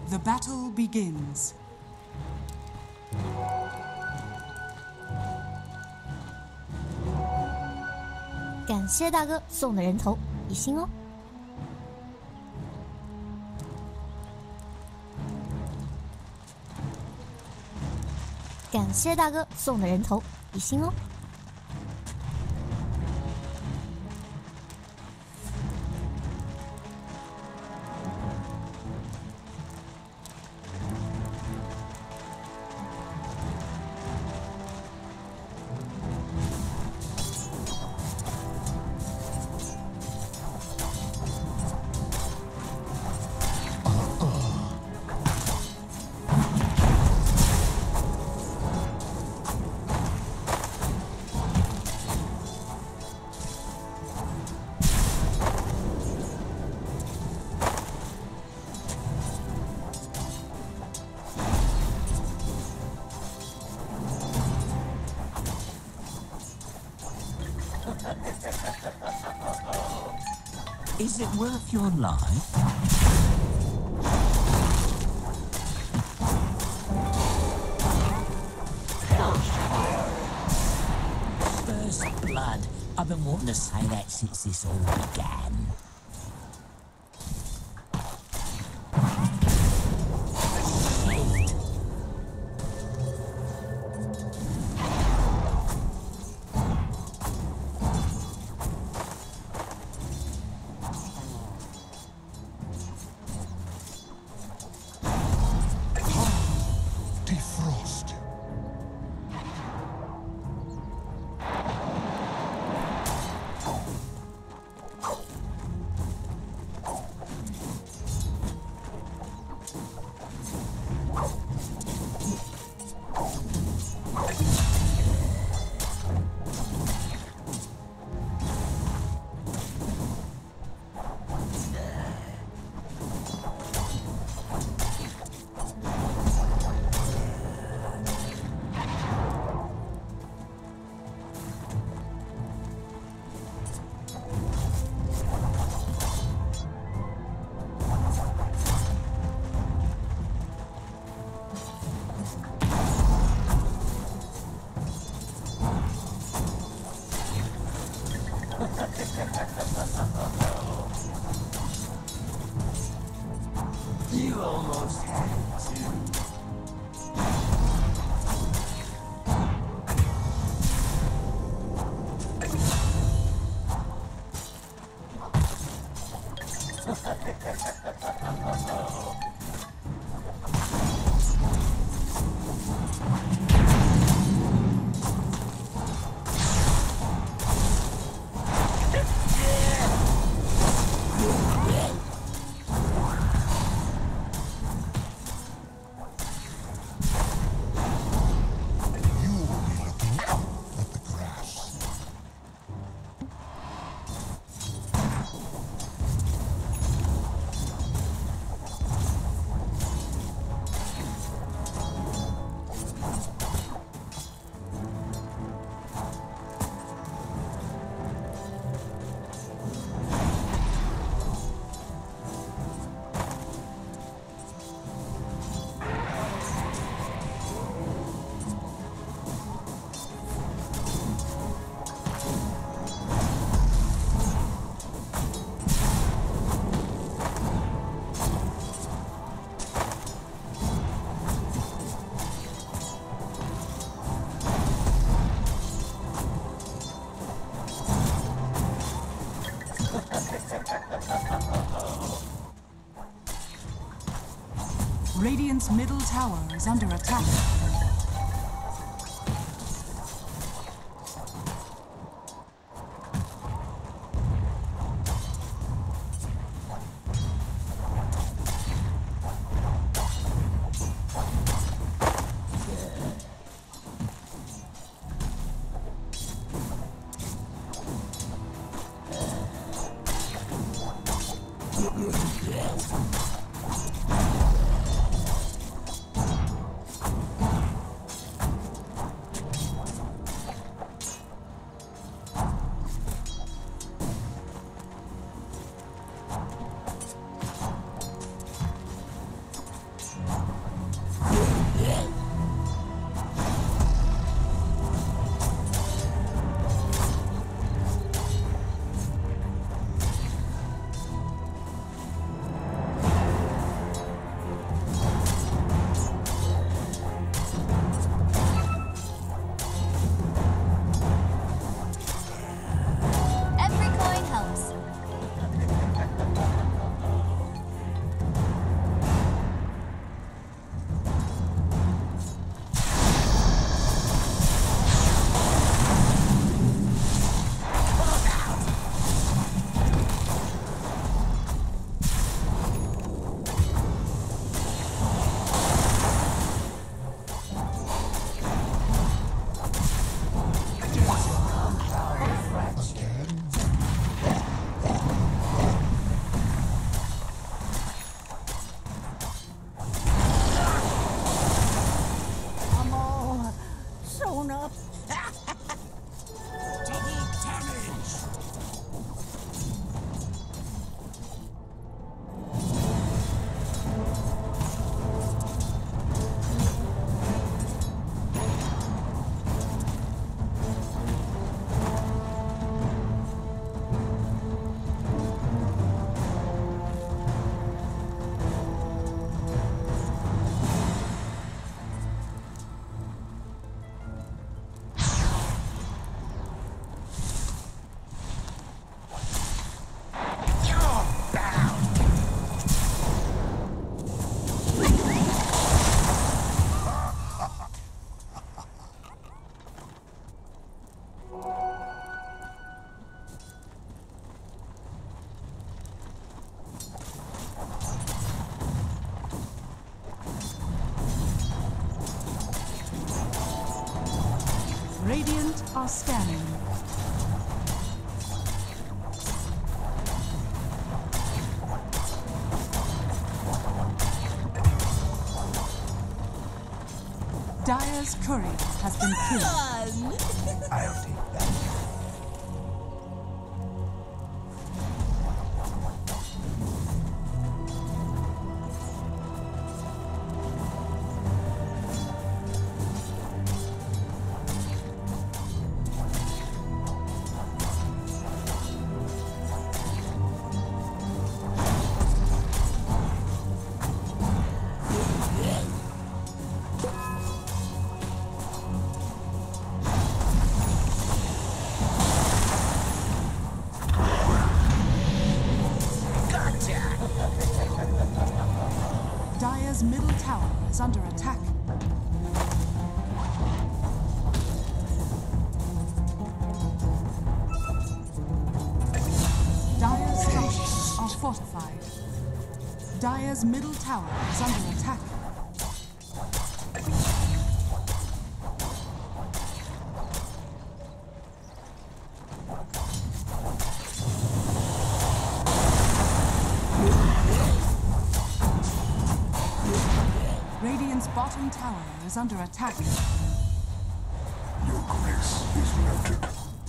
The battle begins. 感谢大哥送的人头1星哦。感谢大哥送的人头1星哦。 Is it worth your life? First blood. I've been wanting to say that since this all began. Defrost. You almost had to. You will be looking up at the grass. Radiant's middle tower is under attack. are scanning. Dire's courier has been killed. I'll take that. Dire's middle tower is under attack. Dire's structures are fortified. Dire's middle tower is under attack. Radiant's bottom tower is under attack. Your grace is noted.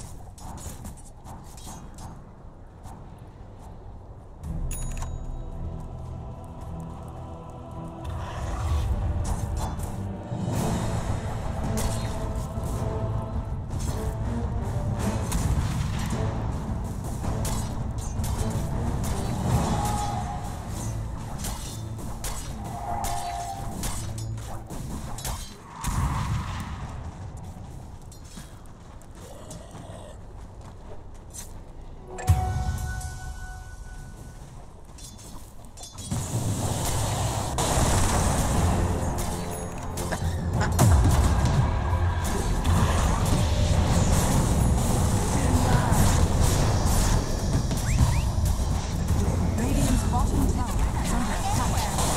Radiant's bottom tower is under attack.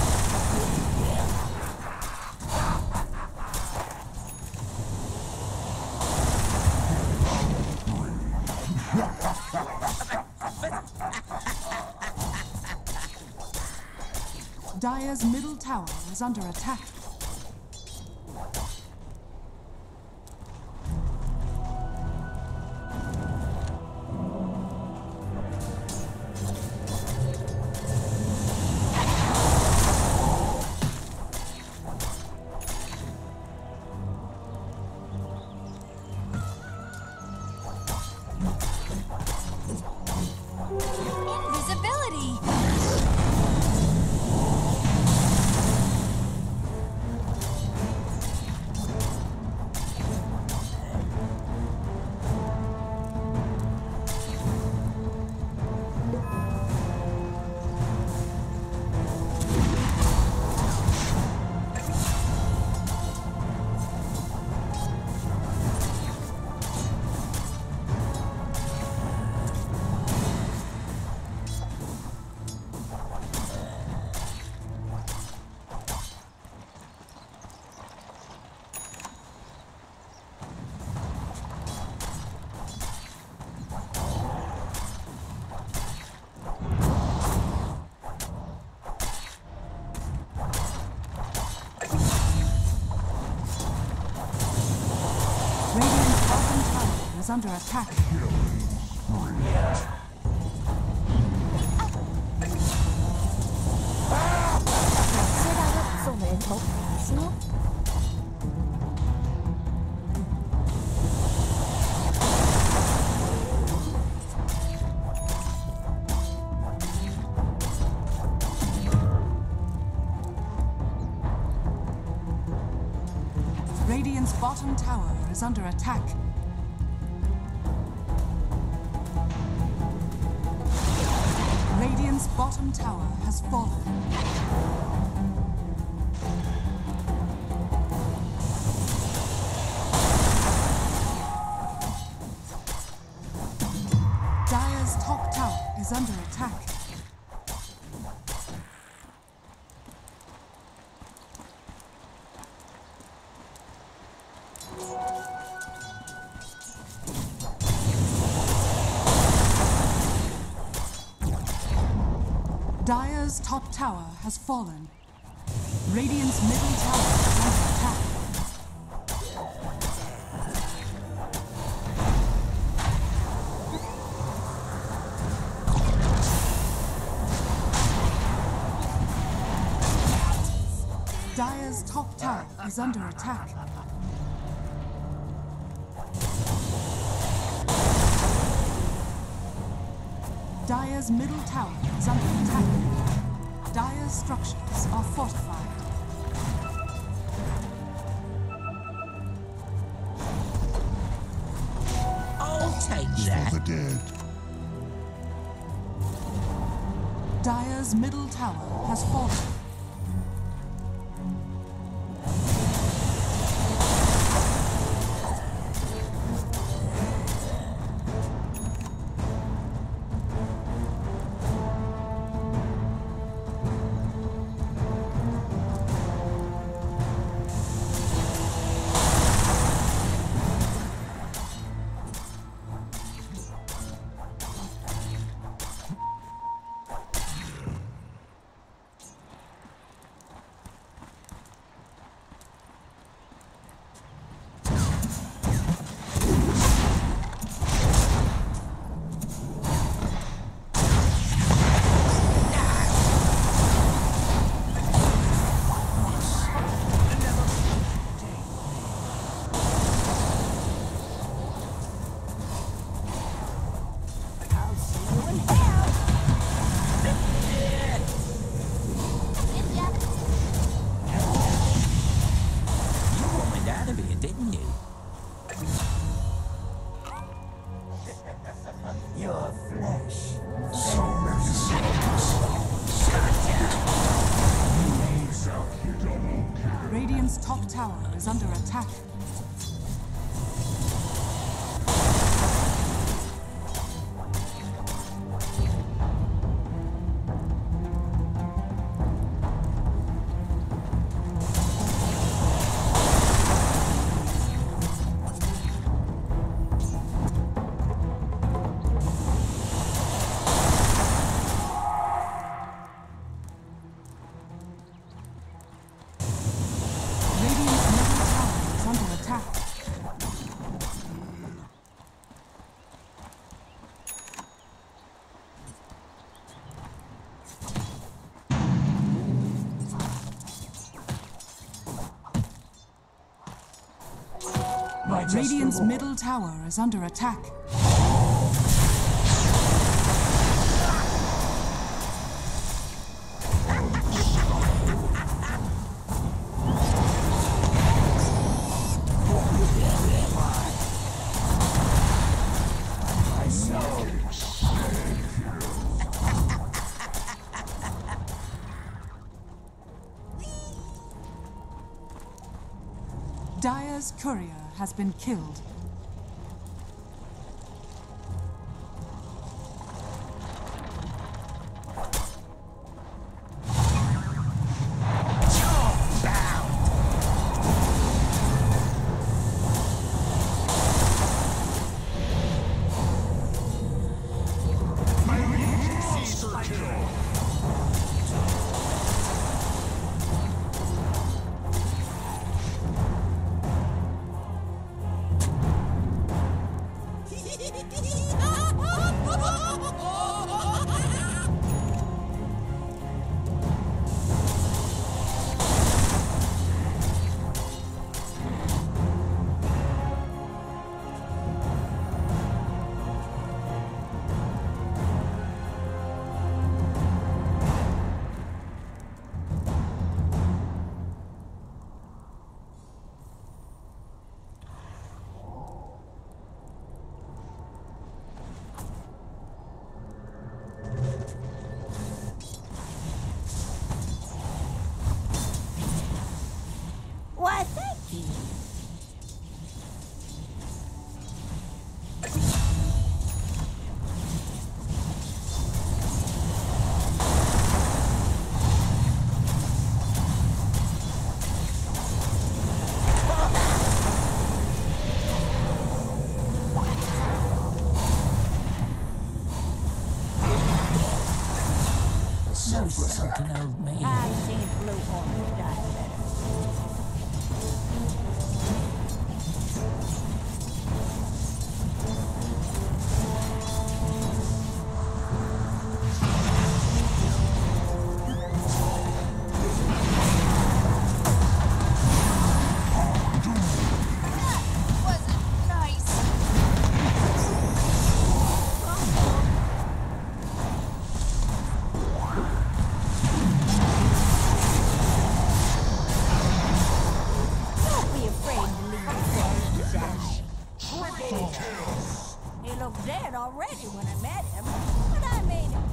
Dire's middle tower is under attack. Invisibility! Radiant's bottom tower is under attack. Radiant's bottom tower is under attack. Radiant's bottom tower has fallen. Dire's top tower is under attack. Dire's top tower has fallen. Radiant's middle tower is under attack. Dire's top tower is under attack. Dire's middle tower is under attack. Dire's structures are fortified. I'll take For that. the dead. Dire's middle tower has fallen. Radiant's top tower is under attack. Radiant's middle tower is under attack. Radiant's middle tower is under attack. Dire's courier has been killed. ghost something of me. I think Blue Hornet died better. He looked dead already when I met him, but I made him.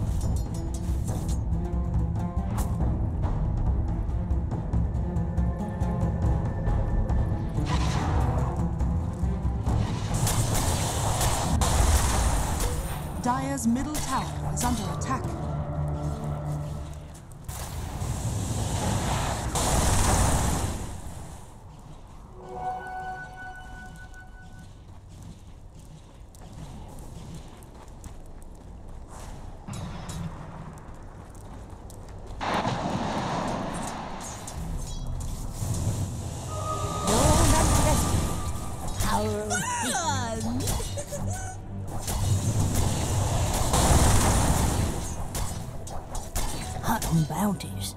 Dire's middle tower is under attack. Hunting bounties.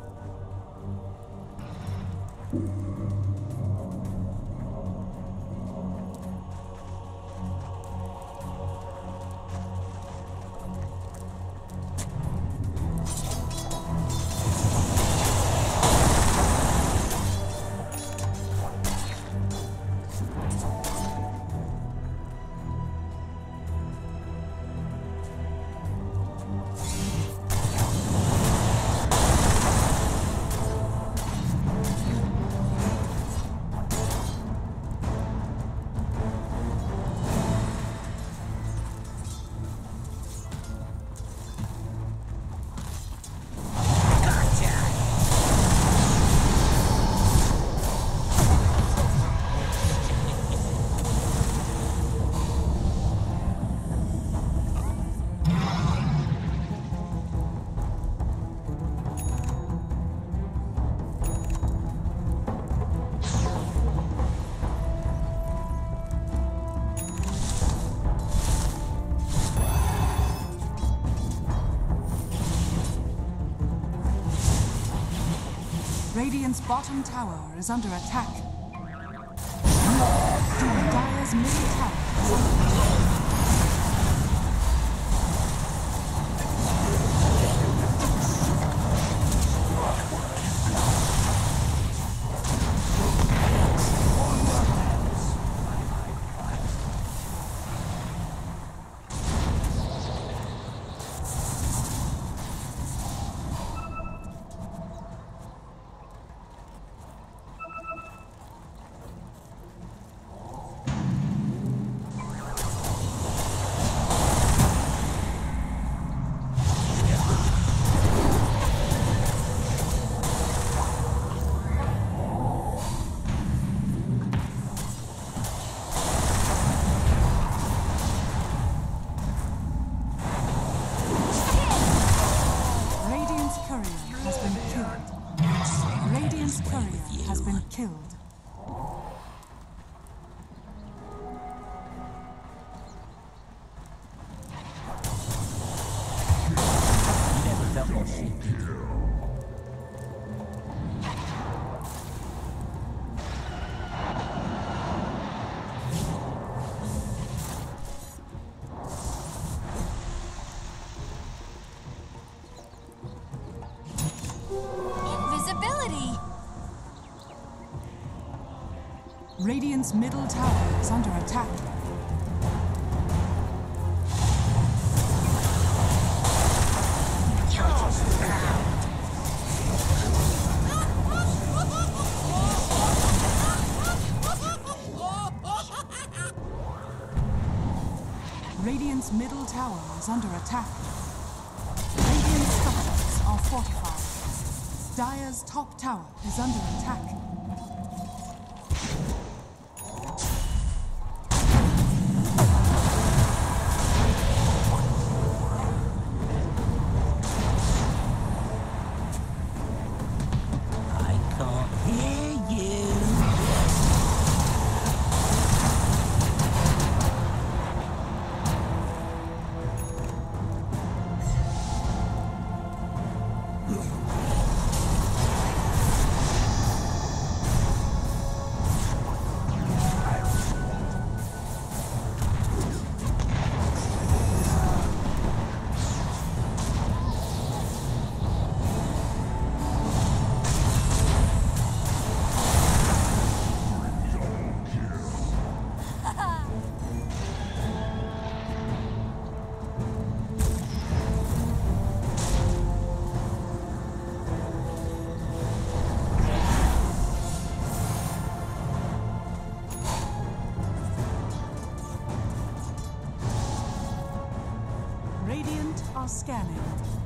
Radiant's bottom tower is under attack. Dire's middle tower is under attack. Killed. You never felt more shit, did you? Invisibility! Radiant's middle tower is under attack. Radiant's middle tower is under attack. Radiant structures are fortified. Dire's top tower is under attack. are scanning.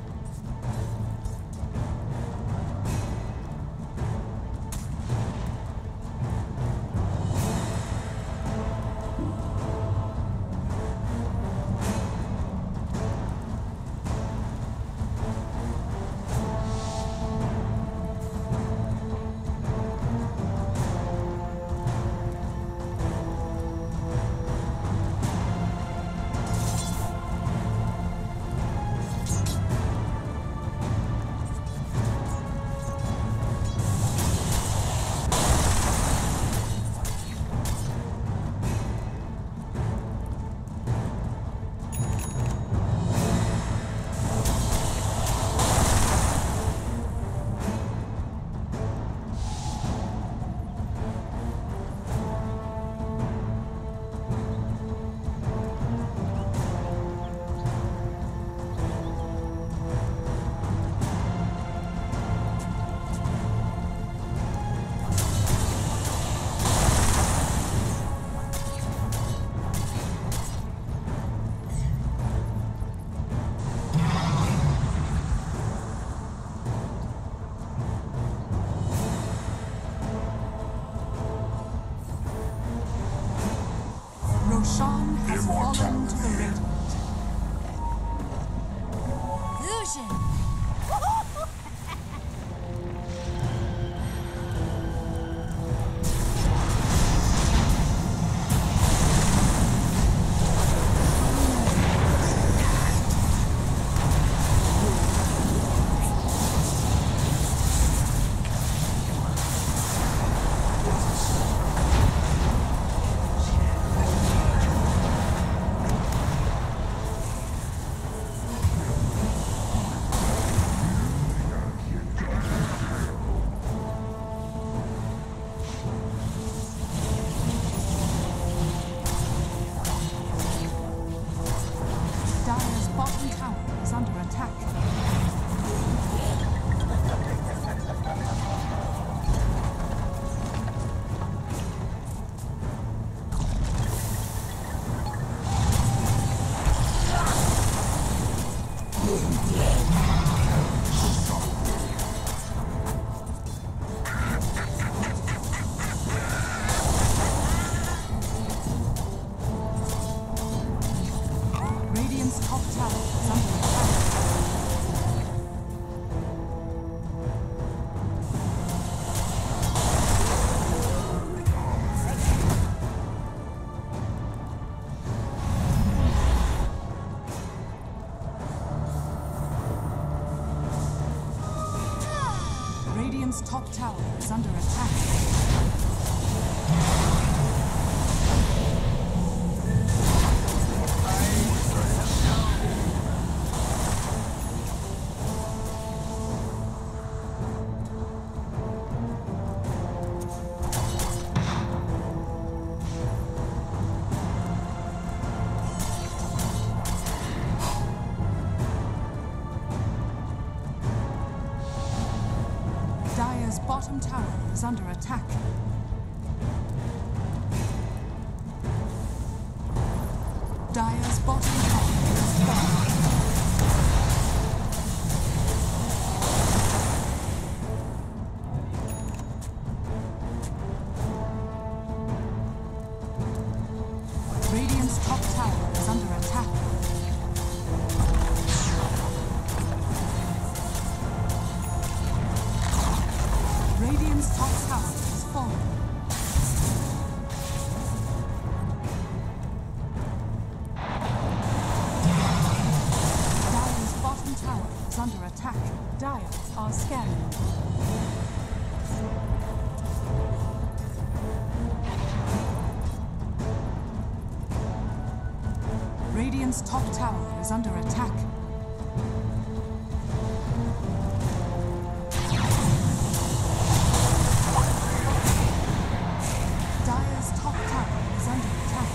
Roshan has fallen to the Radiant. Fusion. Dire's bottom tower is under attack. Radiant's top tower is under attack. Radiant's top tower is under attack. Dire's bottom tower is under attack. Dire's bottom tower is falling. Radiant's top tower is under attack. Radiant's top tower is falling. Dire's bottom tower is under attack. Dire are scanning. Radiant's top tower is under attack. Dire's top tower is under attack.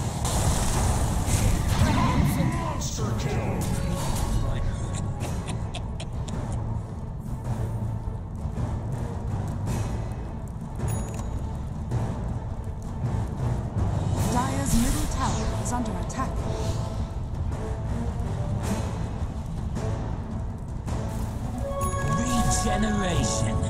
Monster kill. Dire's middle tower is under attack. Generation.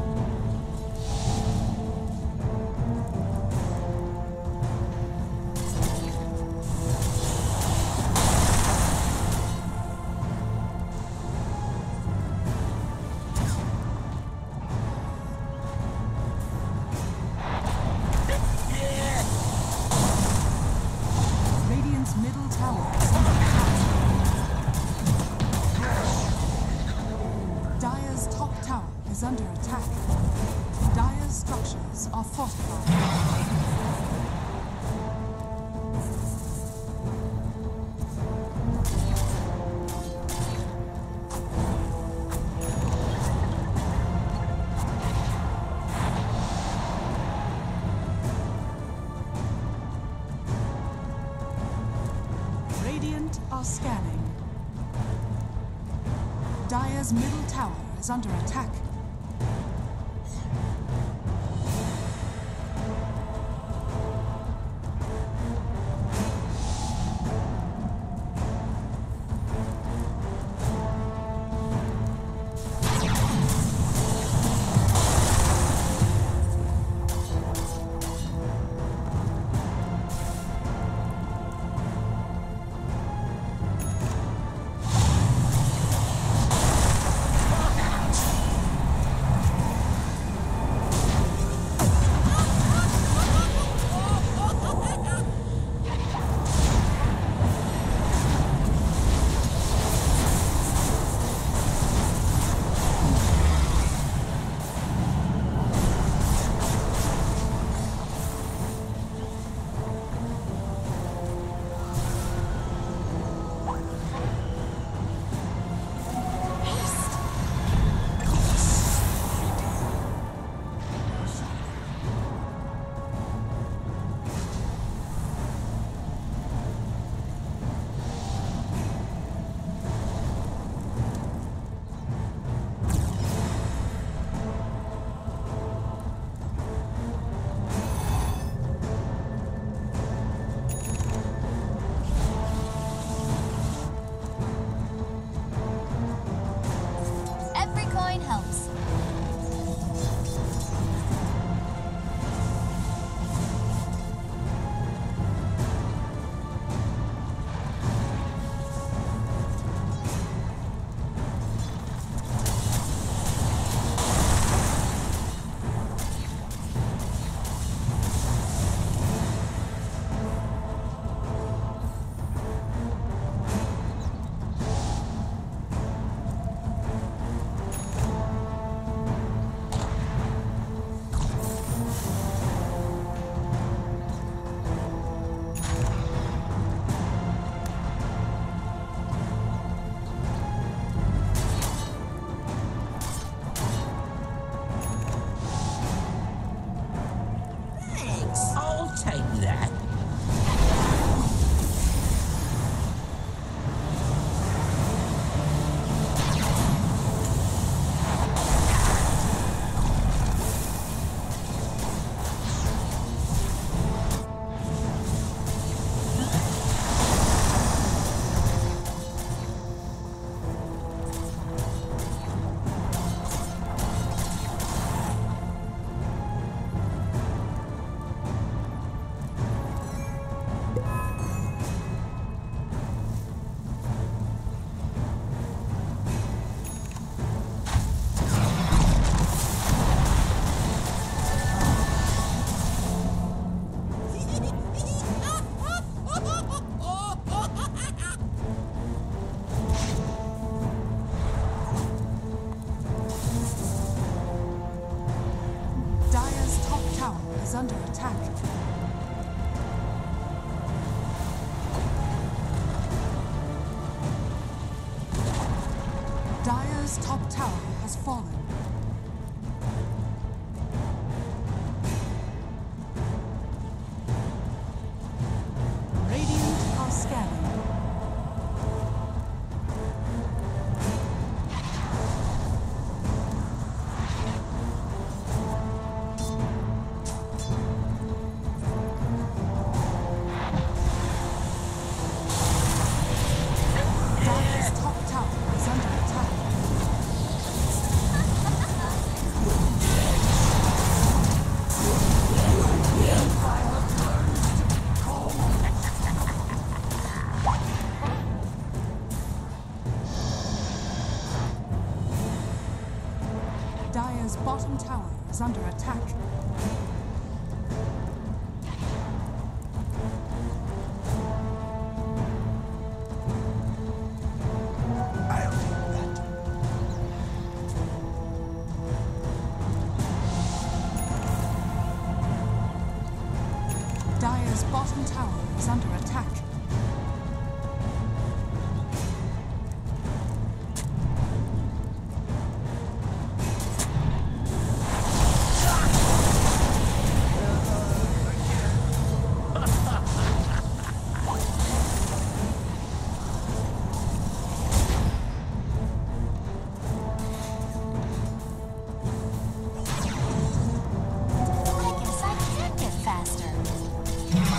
Radiant's middle tower is under attack. Dire's top tower is under attack. Dire's structures are fortified. Radiant are scanning. Dire's middle tower is under attack. Every coin helps. Thanks. I'll take that. Dire's top tower is under attack. Dire's top tower has fallen. Radiant are scanning. Dire's top tower is under attack. Dire's bottom tower is under attack. I'll take that. Dire's bottom tower is under attack. I guess I can get faster.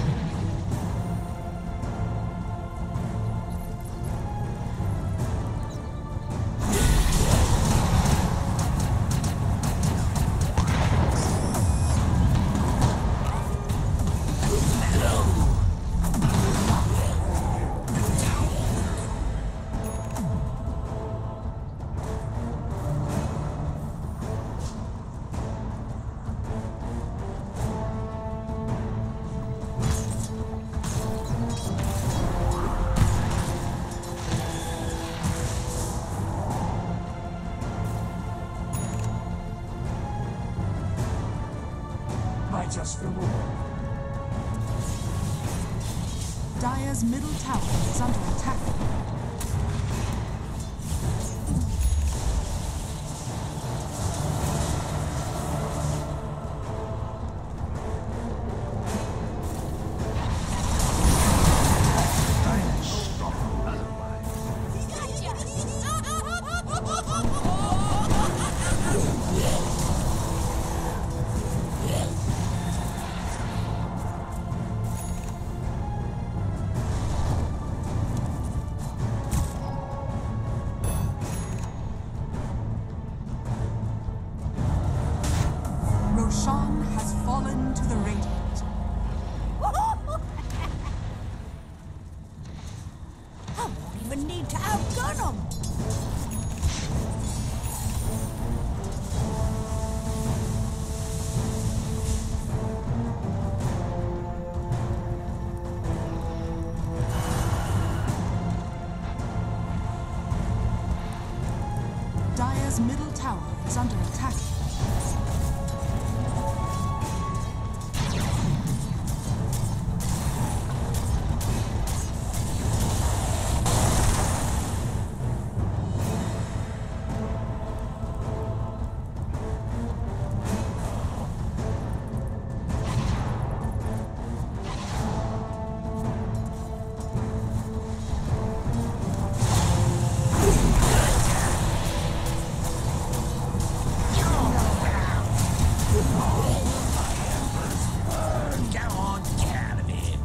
My just reward. Dire's middle tower is under attack. Roshan has fallen to the Radiant. I won't even need to outgun them. Dire's middle tower is under attack. Come on, get out of here.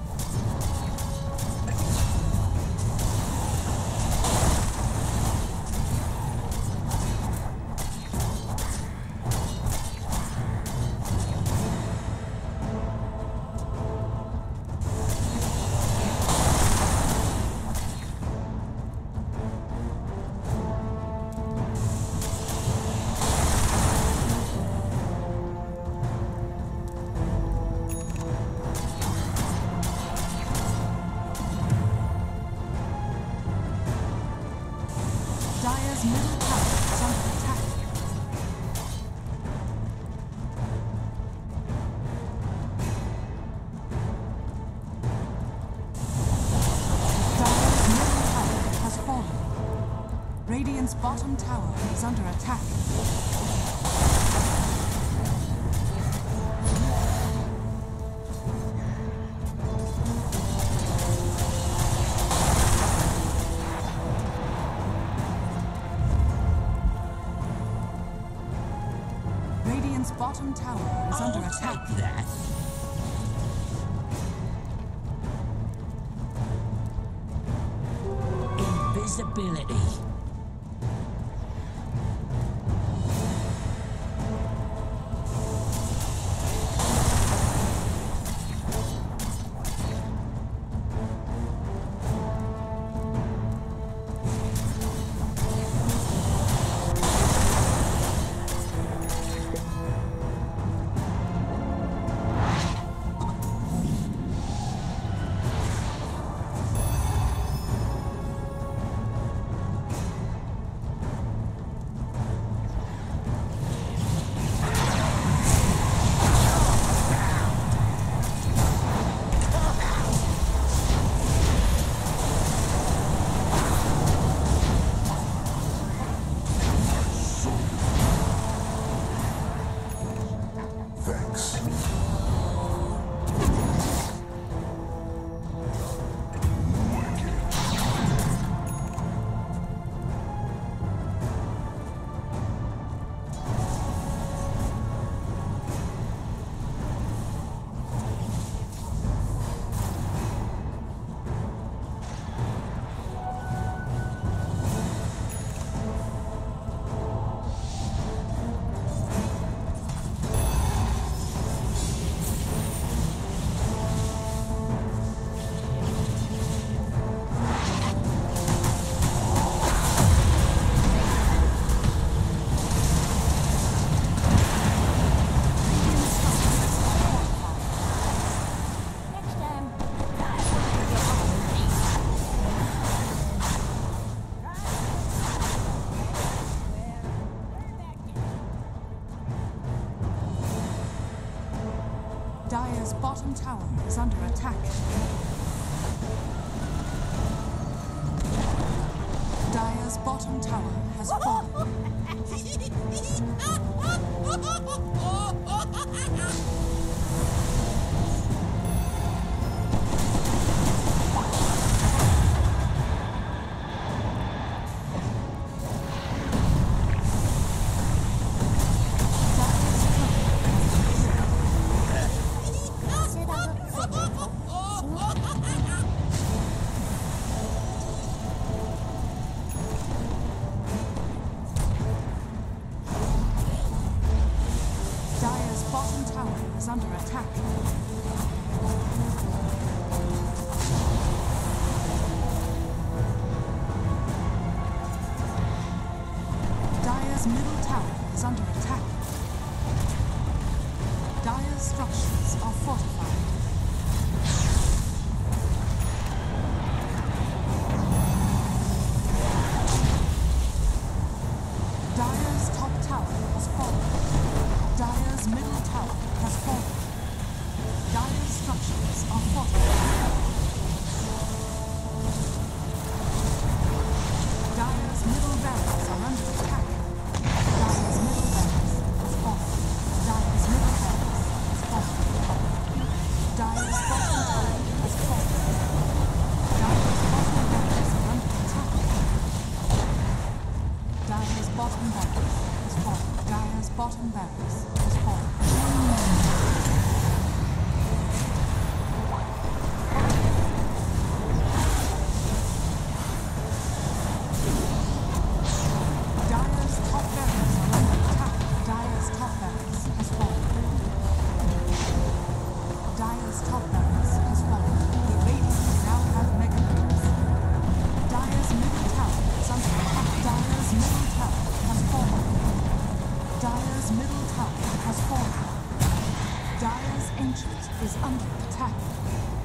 Dire's middle tower is under attack. Dire's middle tower has fallen. Radiant's bottom tower is under attack. Radiant's bottom tower is under attack. Take that. Invisibility. Dire's bottom tower is under attack. Dire's bottom tower has fallen. Dire's bottom tower is under attack. Dire's middle tower is under attack. Dire's structures are fortified. Dire's top tower has fallen. Dire's middle tower has fallen. Dire's structures are fortified. Dire's middle barracks are under attack. Dire's middle barracks has fallen. Dire's middle barracks has fallen. Dire's bottom tower has fallen. Dire's bottom barracks are under attack. Dire's bottom barracks has fallen. Dire's bottom barracks has fallen. Dire's top barracks are under attack. Dire's top barracks has fallen. Dire's top barracks has fallen. The Radiant now have megaways. Dire's middle tower is under attack. Dire's middle tower has fallen. Dire's middle tower has fallen. Dire's ancient is under attack.